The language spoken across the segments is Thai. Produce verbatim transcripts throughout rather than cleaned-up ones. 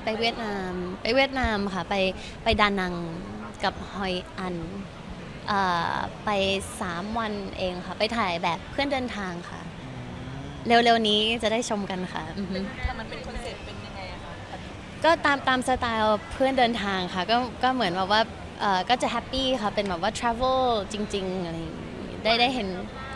ไปเวียดนามไปเวียดนามค่ะไปไปดานังกับฮอยอันเอ่อไปสามวันเองค่ะไปถ่ายแบบเพื่อนเดินทางค่ะเร็วๆนี้จะได้ชมกันค่ะอือฮึแต่มันเป็นคอนเซ็ปต์เป็นยังไงอะคะก็ตามตามสไตล์เพื่อนเดินทางค่ะก็ก็เหมือนแบบว่าเอ่อก็จะแฮปปี้ค่ะเป็นแบบว่า travel จริงๆอะไรอย่างงี้ได้ได้เห็น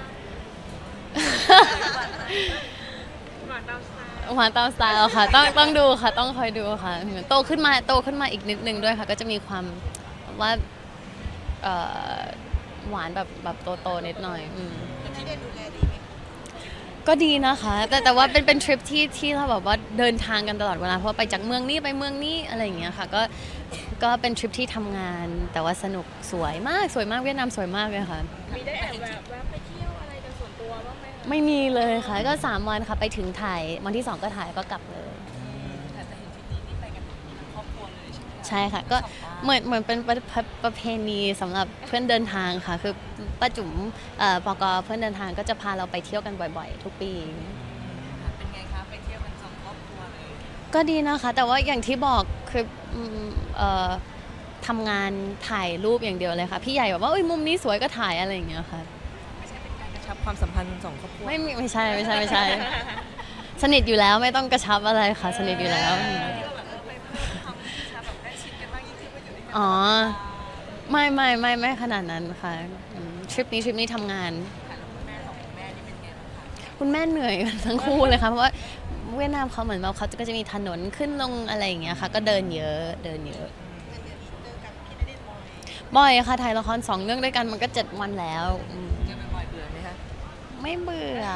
หวานตามสไตล์หวานตามสไตล์ค่ะต้องต้องดูค่ะต้องคอยดูค่ะเหมือนโตขึ้นมาโตขึ้นมาอีกนิดนึงด้วยค่ะก็จะมีความว่าเอ่อหวานแบบแบบโตๆนิดหน่อยอืมที่ได้ดูแลดีไหมก็ดีนะคะแต่แต่ว่าเป็นเป็นทริปที่ที่เราแบบว่าเดินทางกันตลอดเวลาเพราะไปจากเมืองนี้ไปเมืองนี้อะไรอย่างเงี้ยค่ะก็ก็เป็นทริปที่ทำงานแต่ว่าสนุกสวยมากสวยมากเวียดนามสวยมากเลยค่ะมีได้แอบแบบแวะไปเที่ยวอะไรกันส่วนตัวบ้างไหมคะไม่มีเลยค่ะก็สามวันค่ะไปถึงถ่ายวันที่สองก็ถ่ายก็กลับเลยแต่จะเห็นทริปนี้นี่ไปกันทั้งครอบครัวเลยใช่ไหมคะใช่ค่ะก็เหมือนเหมือนเป็นประประประเพณีสำหรับเพื่อนเดินทางค่ะคือป้าจุ๋มเอ่อปกเพื่อนเดินทางก็จะพาเราไปเที่ยวกันบ่อยๆ ทุกปีเป็นไงคะไปเที่ยวกันสองครอบครัวเลยก็ดีนะคะแต่ว่าอย่างที่บอกคืออืมเอ่อทำงานถ่ายรูปอย่างเดียวเลยค่ะพี่ใหญ่แบบว่าเอ้ยมุมนี้สวยก็ถ่ายอะไรอย่างเงี้ยค่ะไม่ใช่เป็นการกระชับความสัมพันธ์สองครอบครัวไม่มีไม่ใช่ไม่ใช่ไม่ใช่ สนิทอยู่แล้วไม่ต้องกระชับอะไรค่ะสนิทอยู่แล้วที่เราแบบเออไปเพิ่มความกระชับแบบใกล้ชิดกันมากยิ่งขึ้นว่าอยู่ด้วยกันอ๋อไม่ไม่ไม่ไม่ขนาดนั้นค่ะอืมทริปนี้ทริปนี้ทำงานค่ะแล้วคุณแม่สองคุณแม่นี่เป็นไงบ้างคะคุณแม่เหนื่อยกันทั้งคู่เลยค่ะเพราะว่าเวียดนามเขาเหมือนแบบเขาก็จะมีถนนขึ้นลงอะไรอย่างเงี้ยค่ะก็เดินเยอะเดินเยอะเงินเดือนนี้เจอกันพี่ได้เล่นบอยบ่อยค่ะถ่ายละครสองเรื่องด้วยกันมันก็เจ็ดวันแล้วอืมเจอบ่อยๆเบื่อไหมคะไม่เบื่อ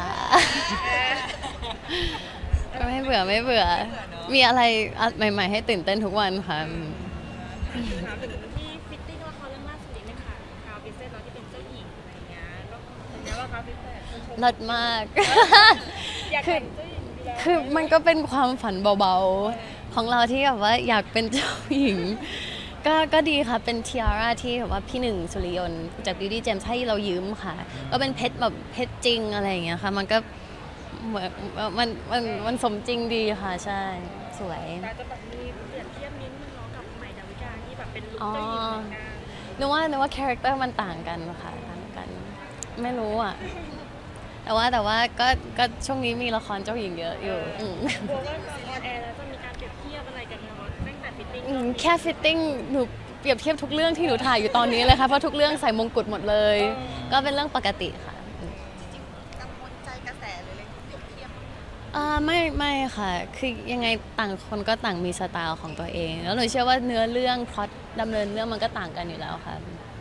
ไม่เบื่อไม่เบื่อ มีอะไรใหม่ ๆ ให้ตื่นเต้นทุกวันค่ะอืมถามถึงที่ฟิตติ้งละครเรื่องล่าสุดนิดนึงค่ะคาวพิเศษเราที่เป็นเจ้าหญิงอะไรอย่างเงี้ยก็เป็นไงบ้างคะพิเศษคนชมเลิศมากอยากเป็นเจ้าหญิงอยู่แล้วคือมันก็เป็นความฝันเบาๆ ของเราที่แบบว่าอยากเป็นเจ้าหญิง ก็ก็ดีค่ะ เป็นทีอาร่าที่แบบว่าพี่หนึ่งสุริยนต์จาก Beauty Gems ให้เรายืมค่ะ ก็เป็นเพชรแบบเพชรจริงอะไรอย่างเงี้ยค่ะ มันก็เหมือนมันมันมันสมจริงดีค่ะ ใช่ สวยแต่จะแบบมีเปรียบเทียบนิดนึงเนาะกับใหม่ดาวิกาที่แบบเป็นลุคอ๋อเจ้าหญิงเหมือนกันนึกว่านึกว่าคาแรคเตอร์มันต่างกันค่ะต่างกัน ไม่รู้อ่ะ แต่ว่าแต่ว่าก็ก็ช่วงนี้มีละครเจ้าหญิงเยอะอยู่อืมกลัวว่าตอนออนแอร์แล้วจะมีการเปรียบเทียบอะไรกันเนาะตั้งแต่ฟิตติ้งอืมแค่ฟิตติ้งหนูเปรียบเทียบทุกเรื่องที่หนูถ่ายอยู่ตอนนี้เลยค่ะเพราะทุกเรื่องใส่มงกุฎหมดเลย ก็เป็นเรื่องปกติค่ะอืมกังวลใจกระแสหรืออะไรที่เปรียบเทียบอ่าไม่ไม่ค่ะ คือยังไงต่างคนก็ต่างมีสไตล์ของตัวเอง แล้วหนูเชื่อว่าเนื้อเรื่องพล็อตดำเนินเรื่องมันก็ต่างกันอยู่แล้วค่ะแ